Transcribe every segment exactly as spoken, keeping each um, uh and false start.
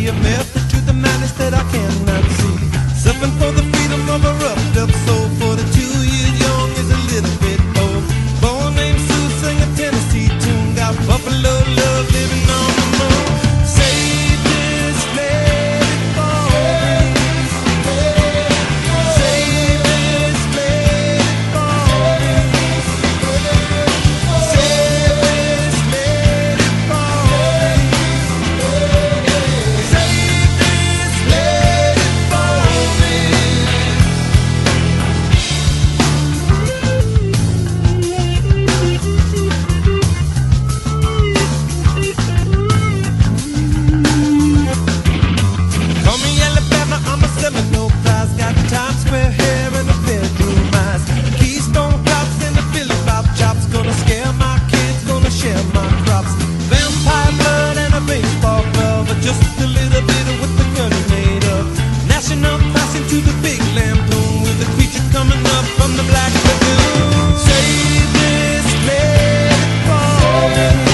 be a method to the madness that I cannot see. Surfing for the freedom of a roughed up soul, for the two years young is a little bit old. Born named Sue, sing a Tennessee tune, got buffalo love living on the moon. Save this, let it fall. Save this, let it fall. Save this, let it fall. Save this, let it fall. Call me Alabama, I'm a Seminole prize. Got Times Square hair and a bedroom eyes. Keystone cops and the Philly bop chops. Gonna scare my kids, gonna share my crops. Vampire blood and a baseball glove, but just a little bit of what the gun is made of. National passing to the big lampoon, with the creature coming up from the black lagoon. Save this, let it fall.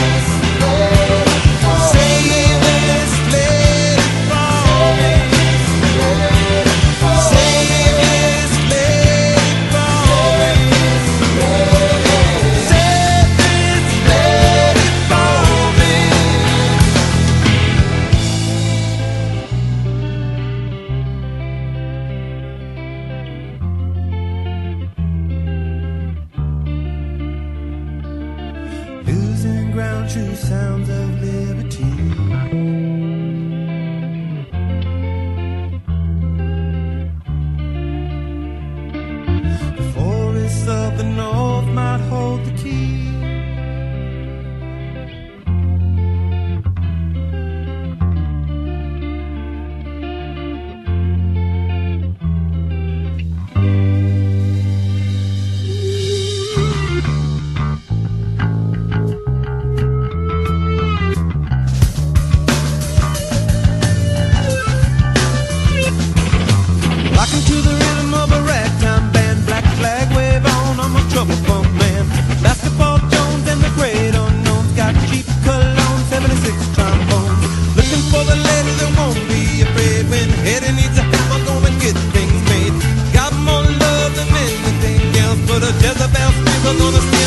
Save this, let it fall. Save this, let it fall. Save this, let it fall. Losing ground, true sounds of liberty. The forests of the north might hold the key. Rocking to the rhythm of a ragtime band, black flag wave on, I'm a trouble funk man. Basketball Jones and the great unknowns, got cheap cologne, seventy-six trombones. Looking for the lady that won't be afraid, when Eddie needs a hammer, gonna get things made. Got more love than anything else, but a Jezebel speaker gonna